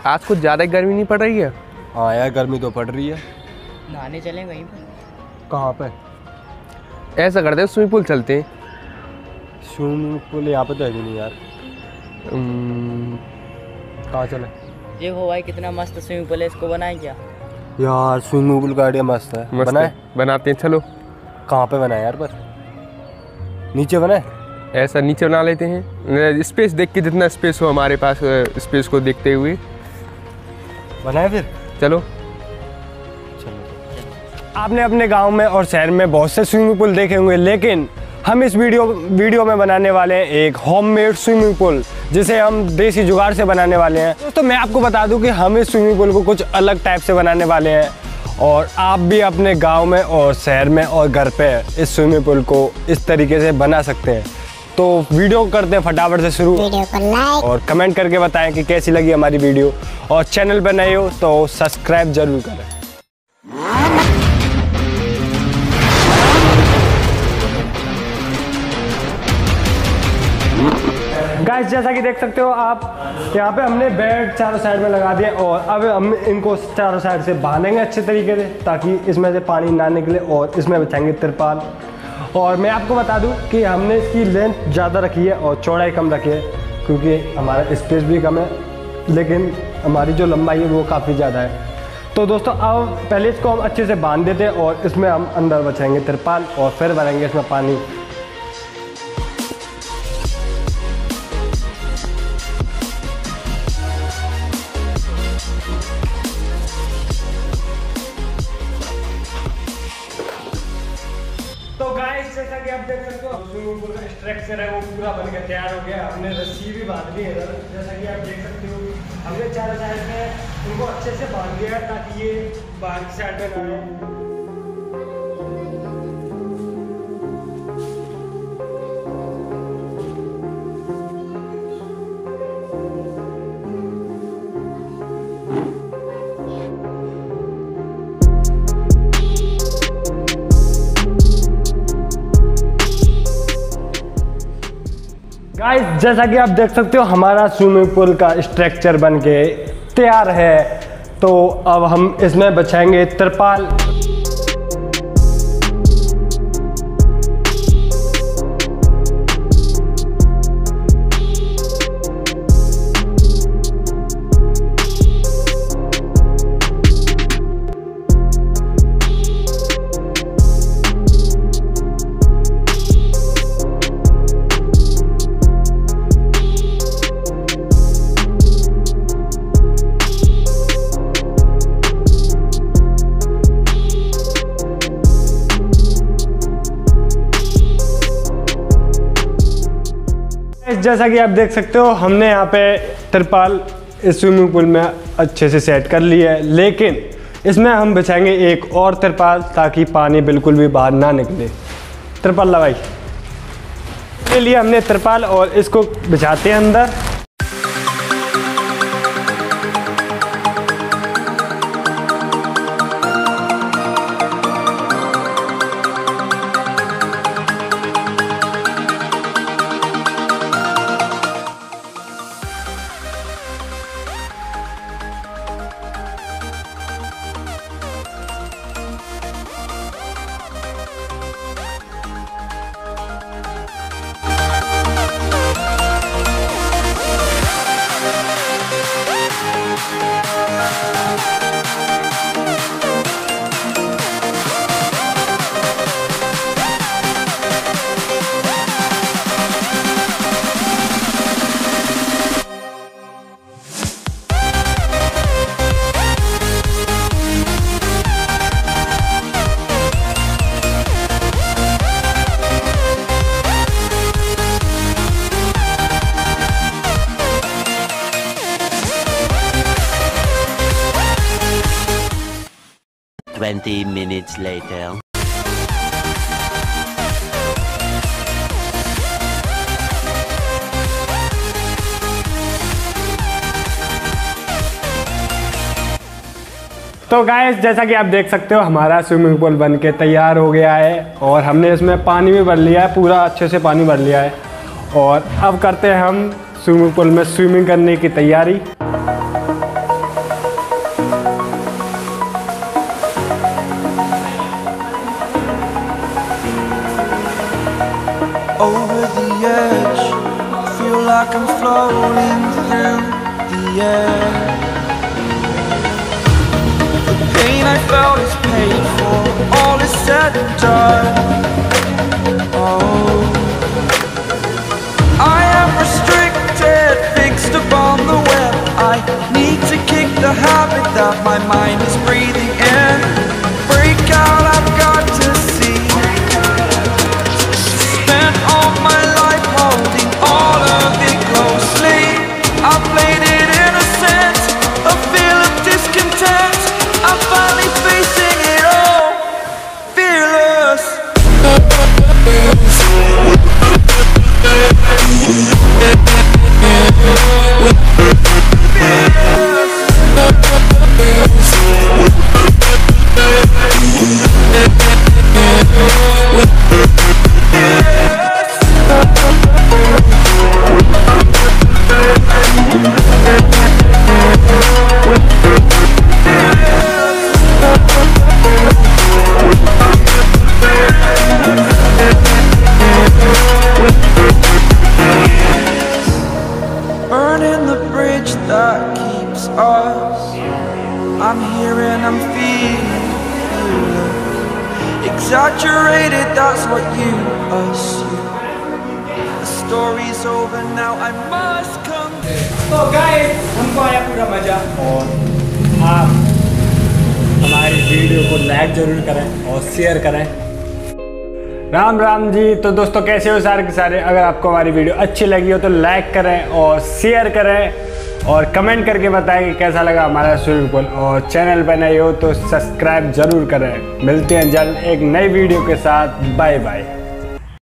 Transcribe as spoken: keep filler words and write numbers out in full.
आज कुछ ज़्यादा गर्मी नहीं पड़ रही है? हाँ यार गर्मी तो पड़ रही है। नहाने चलें कहीं पे? कहाँ पे? ऐसा करते हैं स्विमिंग पूल चलते हैं। स्विमिंग पूल यहाँ पे तो है भी नहीं यार। कहाँ चले? देखो भाई कितना मस्त स्विमिंग पूल है, इसको बनाए क्या? यार स्विमिंग पूल का आइडिया मस्त है, मस्त बनाए? है। बनाते हैं चलो। कहाँ पे बनाए यार? पर नीचे बनाए? ऐसा नीचे बना लेते हैं, स्पेस देख के, जितना स्पेस हो हमारे पास स्पेस को देखते हुए बनाए फिर। चलो चलो। आपने अपने गांव में और शहर में बहुत से स्विमिंग पूल देखे होंगे, लेकिन हम इस वीडियो वीडियो में बनाने वाले हैं एक होममेड स्विमिंग पूल, जिसे हम देसी जुगाड़ से बनाने वाले हैं। दोस्तों मैं आपको बता दूं कि हम इस स्विमिंग पूल को कुछ अलग टाइप से बनाने वाले हैं, और आप भी अपने गांव में और शहर में और घर पे इस स्विमिंग पूल को इस तरीके से बना सकते हैं। तो वीडियो करते हैं फटाफट से शुरू, वीडियो को लाइक और कमेंट करके बताएं कि कैसी लगी हमारी वीडियो, और चैनल पर नए हो तो सब्सक्राइब जरूर करें। गाइस जैसा कि देख सकते हो आप, यहाँ पे हमने बेड चारों साइड में लगा दिए, और अब हम इनको चारों साइड से बांधेंगे अच्छे तरीके से, ताकि इसमें से पानी ना निकले, और इसमें बिछाएंगे तिरपाल। और मैं आपको बता दूं कि हमने इसकी लेंथ ज़्यादा रखी है और चौड़ाई कम रखी है, क्योंकि हमारा स्पेस भी कम है, लेकिन हमारी जो लंबाई है वो काफ़ी ज़्यादा है। तो दोस्तों अब पहले इसको हम अच्छे से बांध देते हैं, और इसमें हम अंदर बचाएंगे तिरपाल, और फिर भरेंगे इसमें पानी। तो गाइस जैसा कि आप देख सकते हो स्विमिंग पूल का स्ट्रक्चर है वो पूरा बन के तैयार हो गया। हमने रस्सी भी बांध ली है इधर, जैसा कि आप देख सकते हो। हमने चारों साइड में उनको अच्छे से बांध दिया है, ताकि ये बाहर की साइड में ना आए। गाइस जैसा कि आप देख सकते हो हमारा स्विमिंग पूल का स्ट्रक्चर बन के तैयार है। तो अब हम इसमें बिछाएंगे तिरपाल। जैसा कि आप देख सकते हो हमने यहाँ पे तिरपाल इस स्विमिंग पूल में अच्छे से सेट कर ली है, लेकिन इसमें हम बिछाएंगे एक और तिरपाल, ताकि पानी बिल्कुल भी बाहर ना निकले। तिरपाल लगाई के लिए हमने तिरपाल, और इसको बिछाते हैं अंदर। Twenty minutes later. तो गाइस जैसा कि आप देख सकते हो हमारा स्विमिंग पूल बन के तैयार हो गया है, और हमने इसमें पानी भी भर लिया है, पूरा अच्छे से पानी भर लिया है। और अब करते हैं हम स्विमिंग पूल में स्विमिंग करने की तैयारी। like I'm floating through the air. The pain I felt is paid for, all is said and done. Oh, I am restricted, fixed upon the web. I need to kick the habit that my mind is breathing in. Break out, I've got to see. Spent all my life holding all of it closely. I played it innocent, a feel of discontent. I'm finally facing it all, fearless. Burning the bridge that keeps us. I'm here and I'm feeling, feeling exaggerated, that's what you assume. The story's over now, I must come. तो guys हमको आया पूरा मजा, और आप हमारी video को like जरूर करें और शेयर करें। राम राम जी। तो दोस्तों कैसे हो सारे के सारे? अगर आपको हमारी वीडियो अच्छी लगी हो तो लाइक करें और शेयर करें और कमेंट करके बताएं कि कैसा लगा हमारा स्विमिंग पूल, और चैनल पर नए हो तो सब्सक्राइब जरूर करें। मिलते हैं जल्द एक नई वीडियो के साथ। Bye bye.